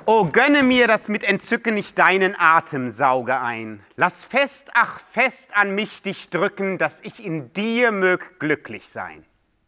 O gönne mir, dass mit Entzücken ich deinen Atem sauge ein. Lass fest, ach fest an mich dich drücken, dass ich in dir mög glücklich sein.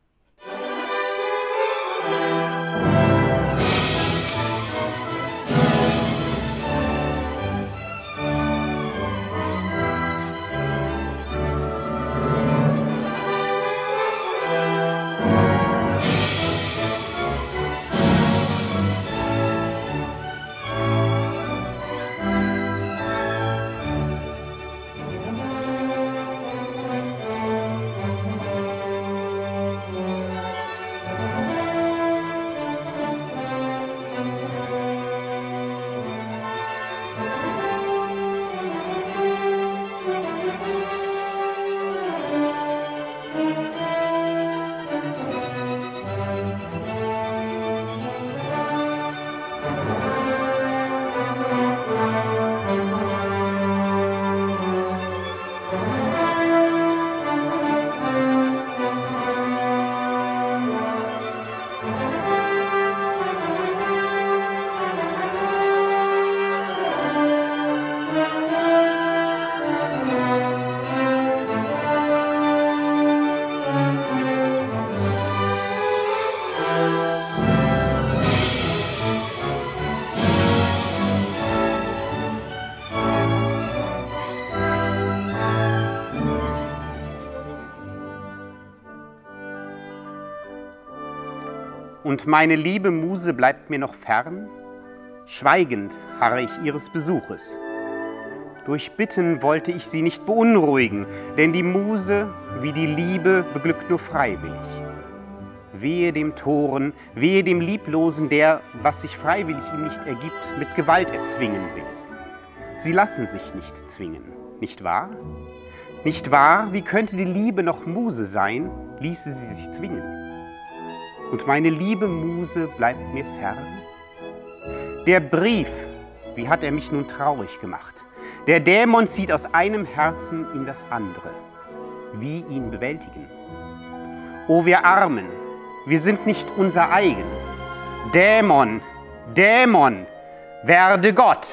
Und meine liebe Muse bleibt mir noch fern, schweigend harre ich ihres Besuches. Durch Bitten wollte ich sie nicht beunruhigen, denn die Muse wie die Liebe beglückt nur freiwillig. Wehe dem Toren, wehe dem Lieblosen, der, was sich freiwillig ihm nicht ergibt, mit Gewalt erzwingen will. Sie lassen sich nicht zwingen, nicht wahr? Nicht wahr, wie könnte die Liebe noch Muse sein, ließe sie sich zwingen? Und meine liebe Muse bleibt mir fern? Der Brief, wie hat er mich nun traurig gemacht? Der Dämon zieht aus einem Herzen in das andere. Wie ihn bewältigen? O wir Armen, wir sind nicht unser eigen. Dämon, Dämon, werde Gott!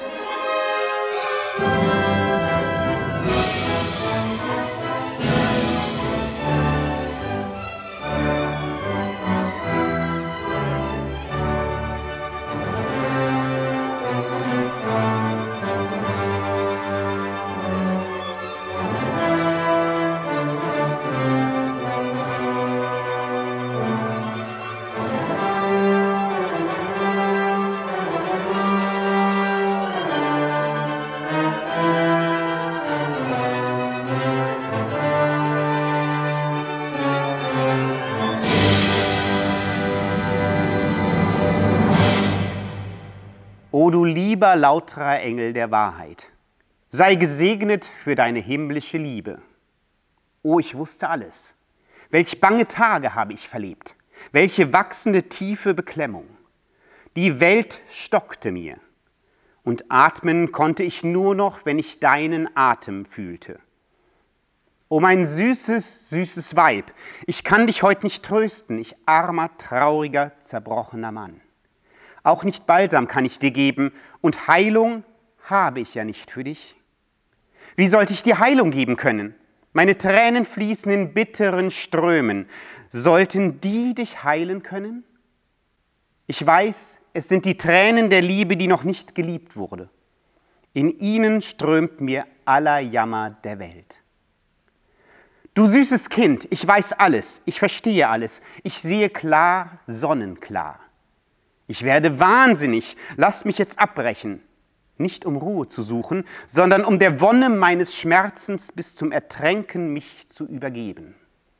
O du lieber, lauterer Engel der Wahrheit, sei gesegnet für deine himmlische Liebe. O, ich wusste alles. Welch bange Tage habe ich verlebt, welche wachsende tiefe Beklemmung. Die Welt stockte mir, und atmen konnte ich nur noch, wenn ich deinen Atem fühlte. O mein süßes, süßes Weib, ich kann dich heut nicht trösten, ich armer, trauriger, zerbrochener Mann. Auch nicht Balsam kann ich dir geben, und Heilung habe ich ja nicht für dich. Wie sollte ich dir Heilung geben können? Meine Tränen fließen in bitteren Strömen. Sollten die dich heilen können? Ich weiß, es sind die Tränen der Liebe, die noch nicht geliebt wurde. In ihnen strömt mir aller Jammer der Welt. Du süßes Kind, ich weiß alles, ich verstehe alles, ich sehe klar, sonnenklar. Ich werde wahnsinnig, lasst mich jetzt abbrechen, nicht um Ruhe zu suchen, sondern um der Wonne meines Schmerzens bis zum Ertränken mich zu übergeben.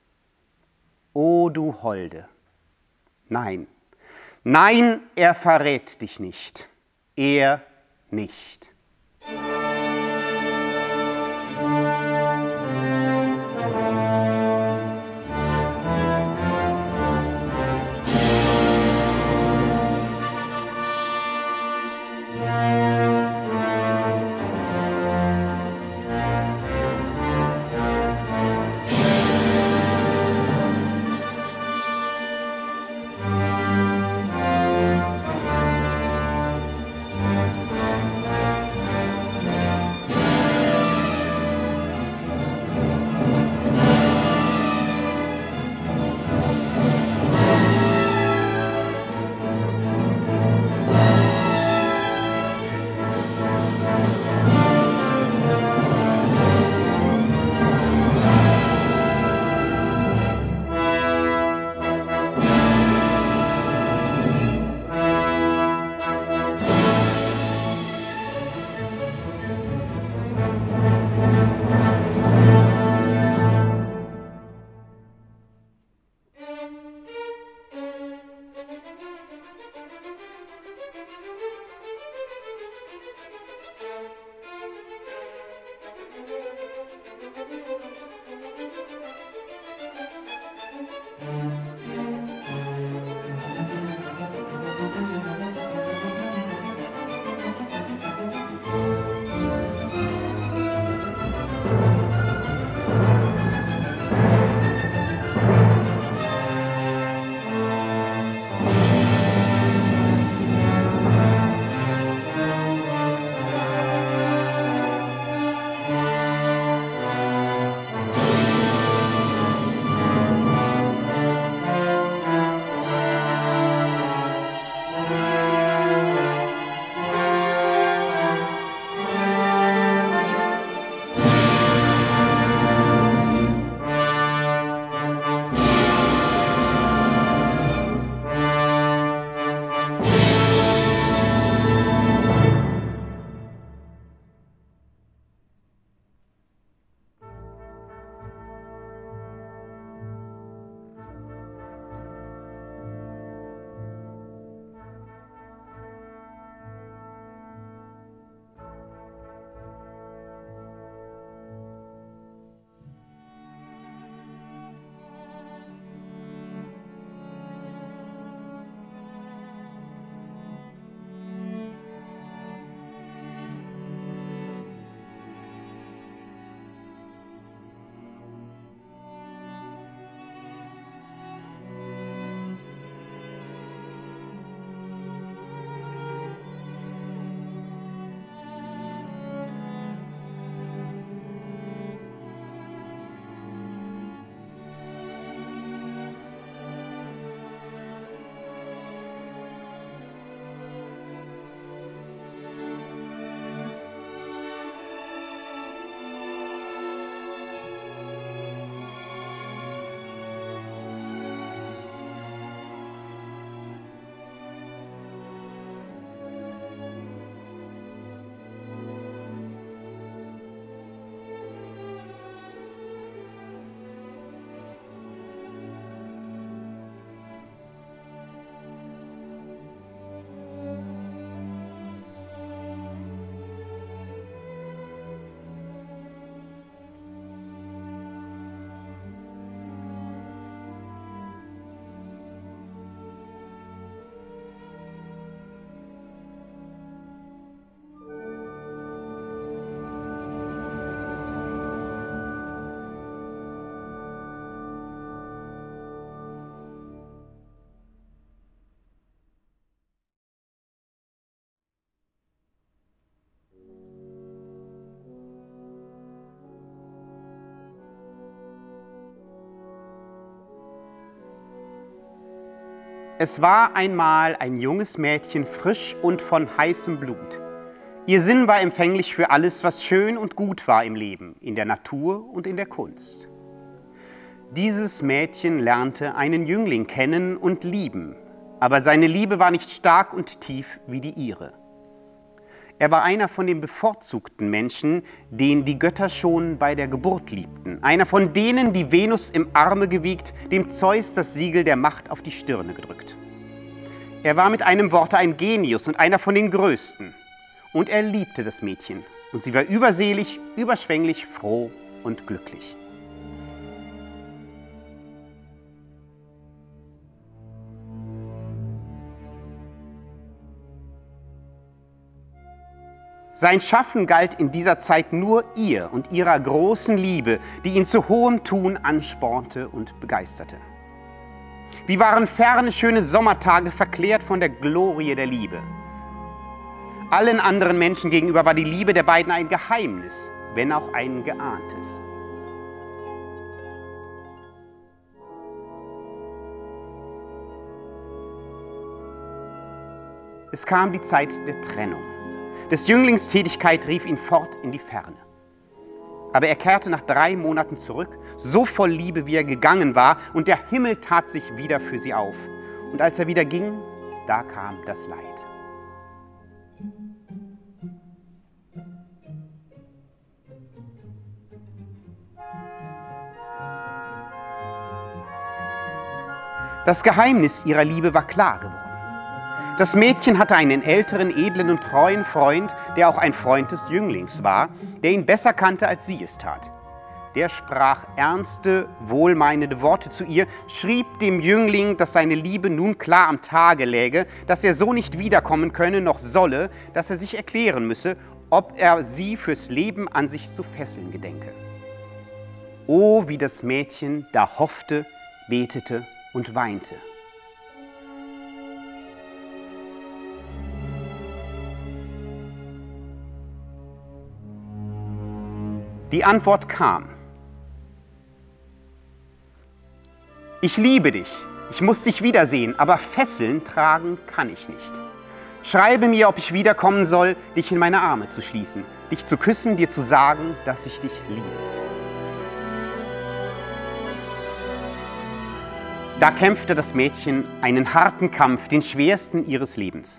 O du Holde, nein, nein, er verrät dich nicht, er nicht. Es war einmal ein junges Mädchen, frisch und von heißem Blut. Ihr Sinn war empfänglich für alles, was schön und gut war im Leben, in der Natur und in der Kunst. Dieses Mädchen lernte einen Jüngling kennen und lieben, aber seine Liebe war nicht stark und tief wie die ihre. Er war einer von den bevorzugten Menschen, den die Götter schon bei der Geburt liebten. Einer von denen, die Venus im Arme gewiegt, dem Zeus das Siegel der Macht auf die Stirne gedrückt. Er war mit einem Worte ein Genius und einer von den Größten. Und er liebte das Mädchen. Und sie war überselig, überschwänglich, froh und glücklich. Sein Schaffen galt in dieser Zeit nur ihr und ihrer großen Liebe, die ihn zu hohem Tun anspornte und begeisterte. Wie waren ferne, schöne Sommertage verklärt von der Glorie der Liebe. Allen anderen Menschen gegenüber war die Liebe der beiden ein Geheimnis, wenn auch ein geahntes. Es kam die Zeit der Trennung. Des Jünglings Tätigkeit rief ihn fort in die Ferne. Aber er kehrte nach 3 Monaten zurück, so voll Liebe, wie er gegangen war, und der Himmel tat sich wieder für sie auf. Und als er wieder ging, da kam das Leid. Das Geheimnis ihrer Liebe war klar geworden. Das Mädchen hatte einen älteren, edlen und treuen Freund, der auch ein Freund des Jünglings war, der ihn besser kannte, als sie es tat. Der sprach ernste, wohlmeinende Worte zu ihr, schrieb dem Jüngling, dass seine Liebe nun klar am Tage läge, dass er so nicht wiederkommen könne noch solle, dass er sich erklären müsse, ob er sie fürs Leben an sich zu fesseln gedenke. Oh, wie das Mädchen da hoffte, betete und weinte. Die Antwort kam. Ich liebe dich, ich muss dich wiedersehen, aber Fesseln tragen kann ich nicht. Schreibe mir, ob ich wiederkommen soll, dich in meine Arme zu schließen, dich zu küssen, dir zu sagen, dass ich dich liebe. Da kämpfte das Mädchen einen harten Kampf, den schwersten ihres Lebens.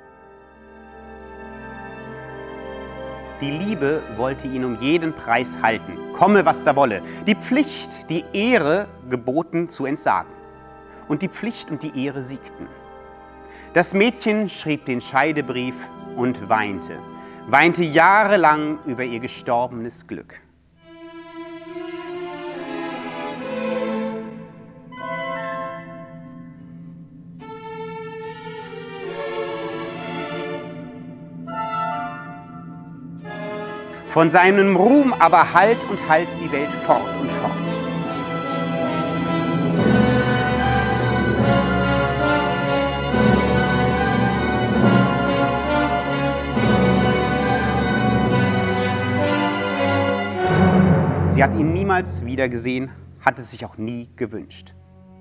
Die Liebe wollte ihn um jeden Preis halten, komme was da wolle. Die Pflicht, die Ehre geboten zu entsagen. Und die Pflicht und die Ehre siegten. Das Mädchen schrieb den Scheidebrief und weinte. Weinte jahrelang über ihr gestorbenes Glück. Von seinem Ruhm aber hallt und hallt die Welt fort und fort. Sie hat ihn niemals wiedergesehen, hat es sich auch nie gewünscht.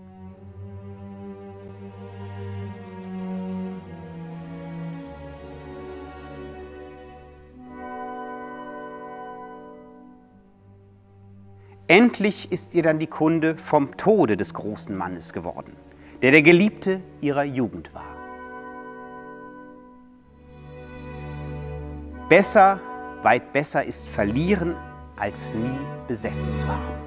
Endlich ist ihr dann die Kunde vom Tode des großen Mannes geworden, der der Geliebte ihrer Jugend war. Besser, weit besser ist verlieren, als nie besessen zu haben.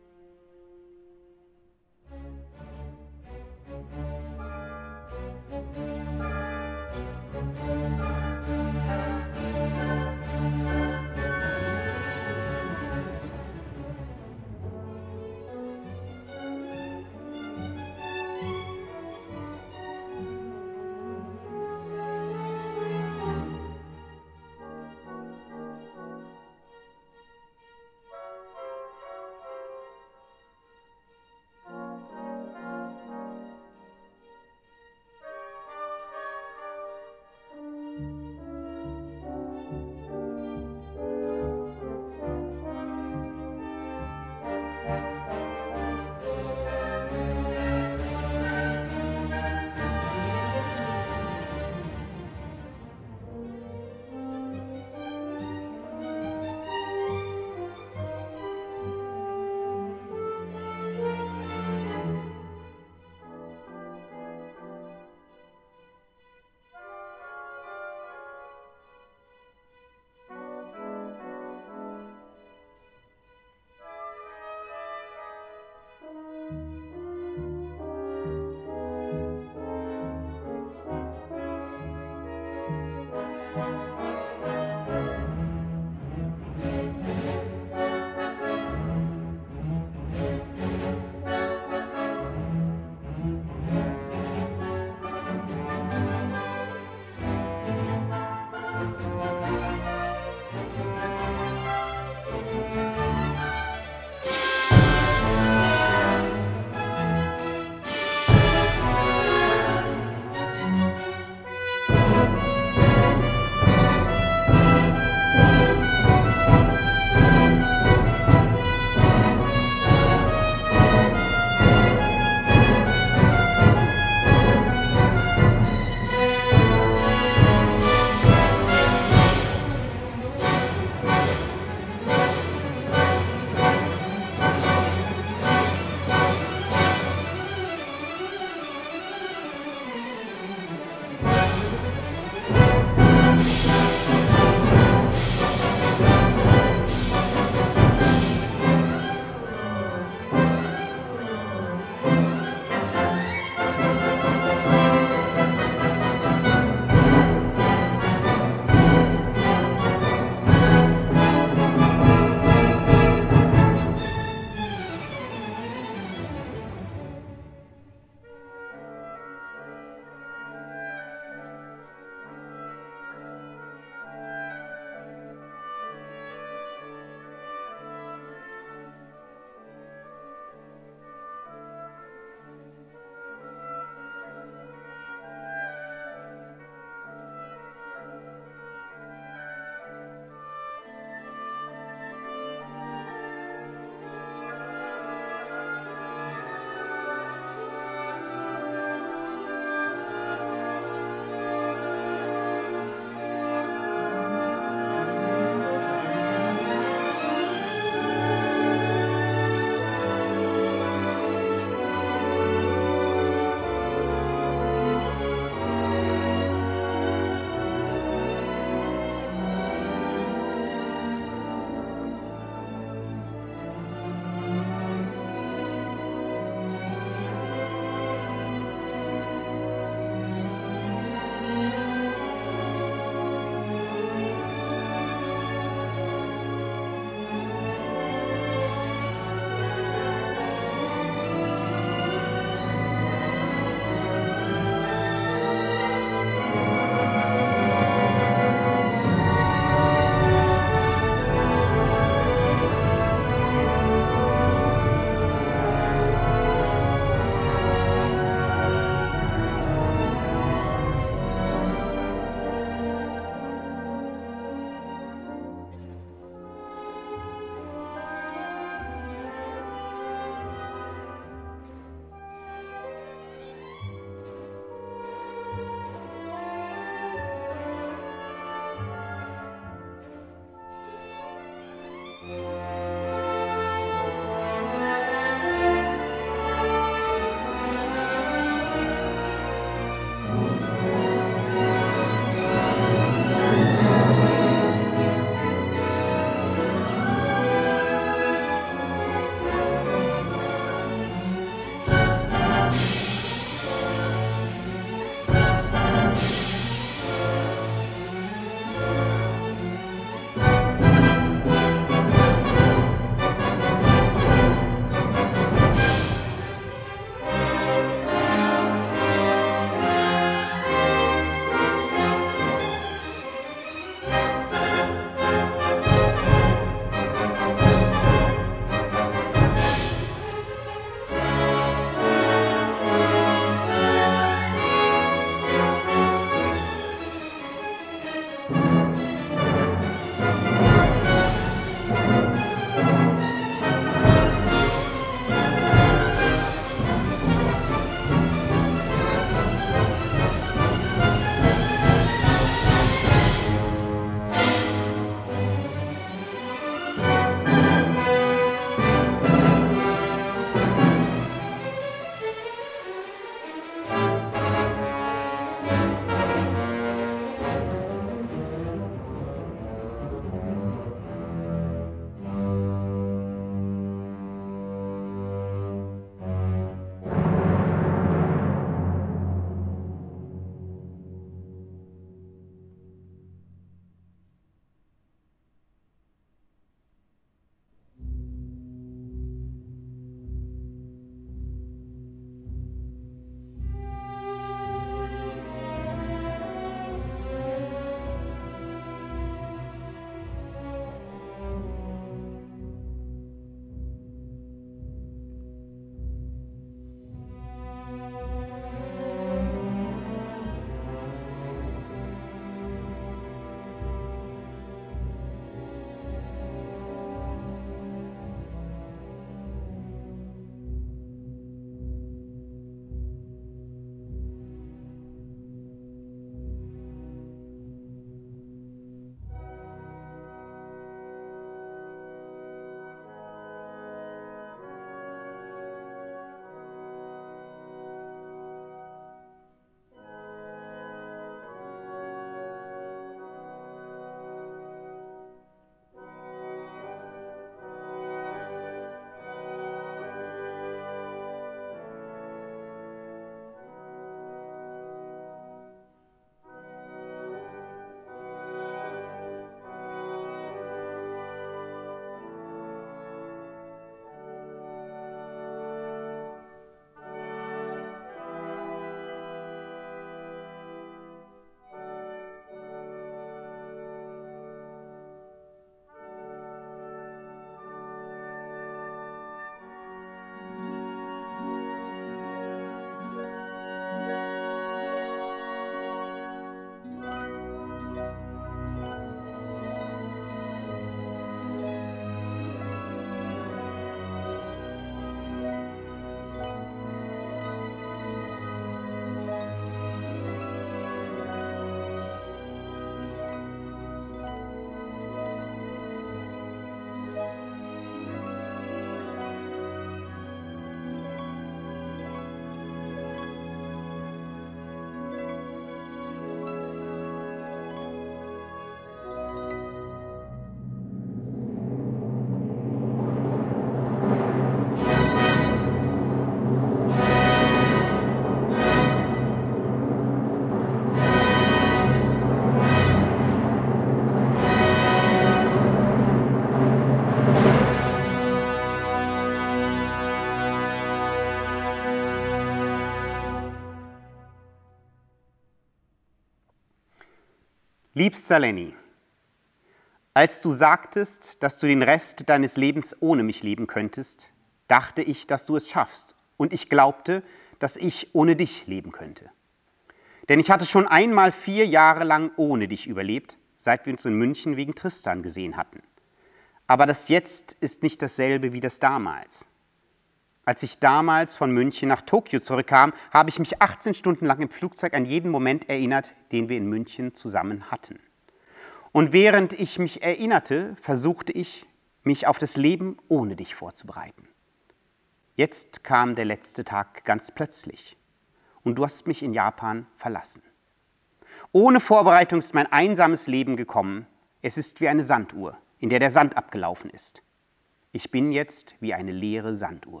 Liebster Lenny, als du sagtest, dass du den Rest deines Lebens ohne mich leben könntest, dachte ich, dass du es schaffst. Und ich glaubte, dass ich ohne dich leben könnte. Denn ich hatte schon einmal 4 Jahre lang ohne dich überlebt, seit wir uns in München wegen Tristan gesehen hatten. Aber das Jetzt ist nicht dasselbe wie das damals. Als ich damals von München nach Tokio zurückkam, habe ich mich 18 Stunden lang im Flugzeug an jeden Moment erinnert, den wir in München zusammen hatten. Und während ich mich erinnerte, versuchte ich, mich auf das Leben ohne dich vorzubereiten. Jetzt kam der letzte Tag ganz plötzlich und du hast mich in Japan verlassen. Ohne Vorbereitung ist mein einsames Leben gekommen. Es ist wie eine Sanduhr, in der der Sand abgelaufen ist. Ich bin jetzt wie eine leere Sanduhr.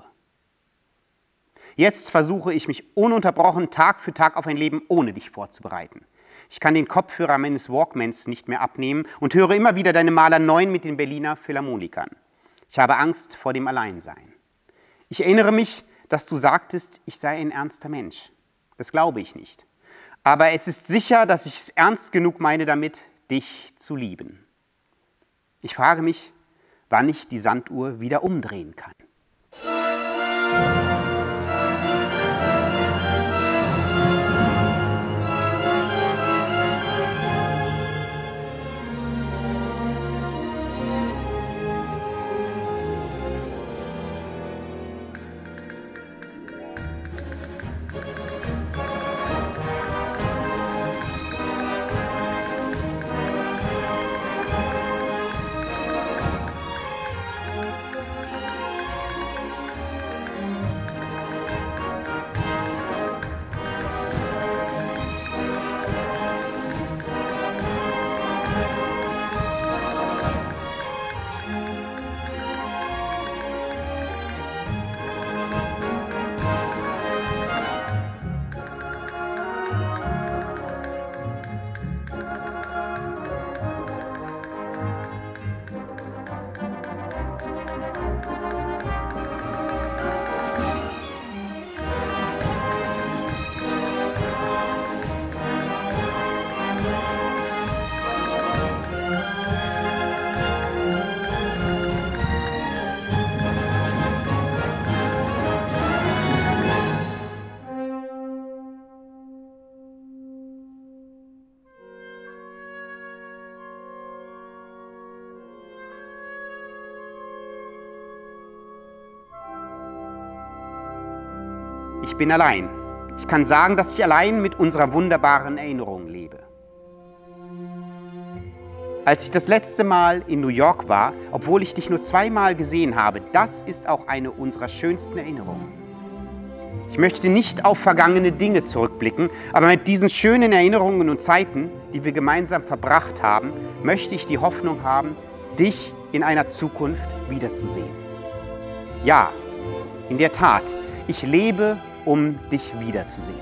Jetzt versuche ich mich ununterbrochen Tag für Tag auf ein Leben ohne dich vorzubereiten. Ich kann den Kopfhörer meines Walkmans nicht mehr abnehmen und höre immer wieder deine Maler 9 mit den Berliner Philharmonikern. Ich habe Angst vor dem Alleinsein. Ich erinnere mich, dass du sagtest, ich sei ein ernster Mensch. Das glaube ich nicht. Aber es ist sicher, dass ich es ernst genug meine damit, dich zu lieben. Ich frage mich, wann ich die Sanduhr wieder umdrehen kann. Ich bin allein. Ich kann sagen, dass ich allein mit unserer wunderbaren Erinnerung lebe. Als ich das letzte Mal in New York war, obwohl ich dich nur 2-mal gesehen habe, das ist auch eine unserer schönsten Erinnerungen. Ich möchte nicht auf vergangene Dinge zurückblicken, aber mit diesen schönen Erinnerungen und Zeiten, die wir gemeinsam verbracht haben, möchte ich die Hoffnung haben, dich in einer Zukunft wiederzusehen. Ja, in der Tat, ich lebe, um dich wiederzusehen.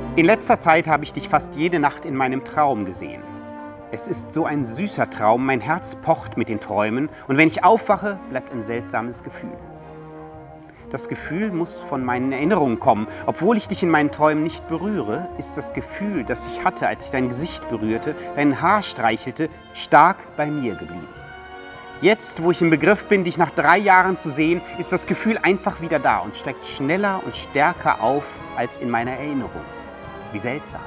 In letzter Zeit habe ich dich fast jede Nacht in meinem Traum gesehen. Es ist so ein süßer Traum, mein Herz pocht mit den Träumen und wenn ich aufwache, bleibt ein seltsames Gefühl. Das Gefühl muss von meinen Erinnerungen kommen. Obwohl ich dich in meinen Träumen nicht berühre, ist das Gefühl, das ich hatte, als ich dein Gesicht berührte, dein Haar streichelte, stark bei mir geblieben. Jetzt, wo ich im Begriff bin, dich nach 3 Jahren zu sehen, ist das Gefühl einfach wieder da und steigt schneller und stärker auf als in meiner Erinnerung. Wie seltsam.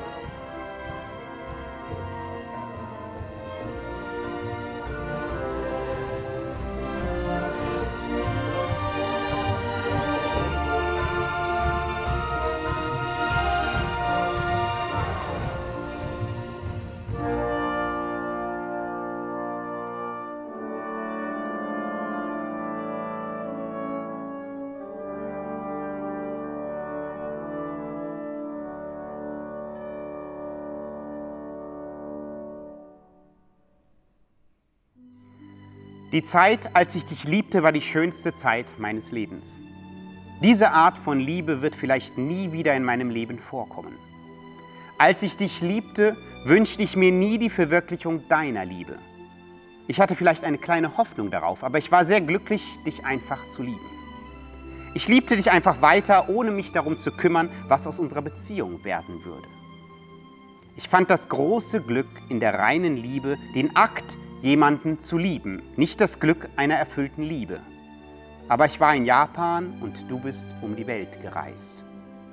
Die Zeit, als ich dich liebte, war die schönste Zeit meines Lebens. Diese Art von Liebe wird vielleicht nie wieder in meinem Leben vorkommen. Als ich dich liebte, wünschte ich mir nie die Verwirklichung deiner Liebe. Ich hatte vielleicht eine kleine Hoffnung darauf, aber ich war sehr glücklich, dich einfach zu lieben. Ich liebte dich einfach weiter, ohne mich darum zu kümmern, was aus unserer Beziehung werden würde. Ich fand das große Glück in der reinen Liebe, den Akt, jemanden zu lieben, nicht das Glück einer erfüllten Liebe. Aber ich war in Japan und du bist um die Welt gereist.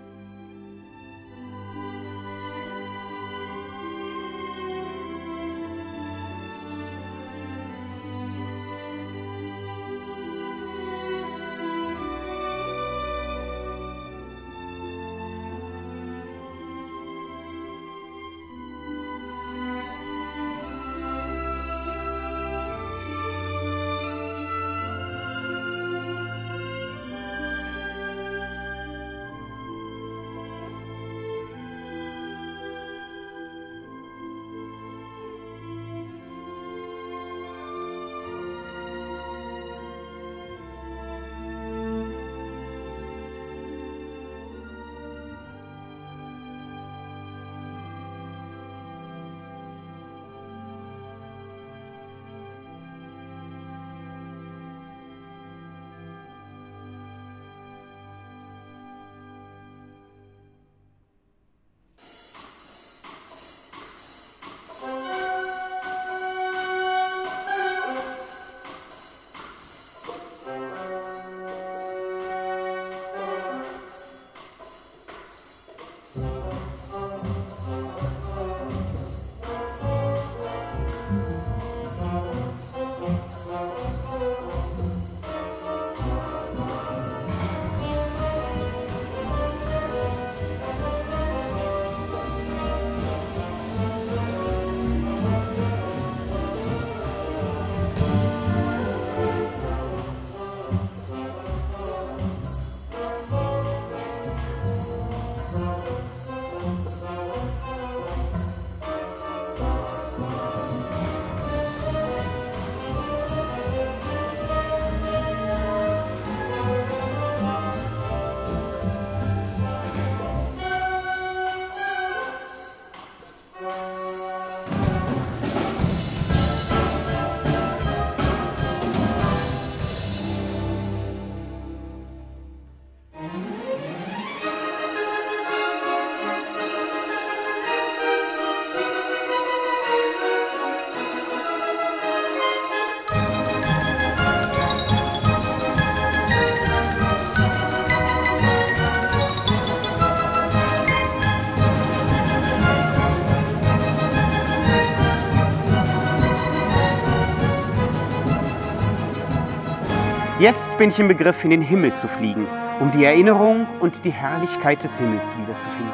Jetzt bin ich im Begriff, in den Himmel zu fliegen, um die Erinnerung und die Herrlichkeit des Himmels wiederzufinden.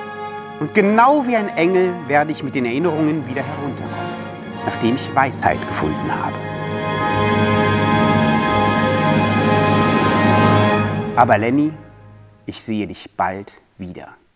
Und genau wie ein Engel werde ich mit den Erinnerungen wieder herunterkommen, nachdem ich Weisheit gefunden habe. Aber Lenny, ich sehe dich bald wieder.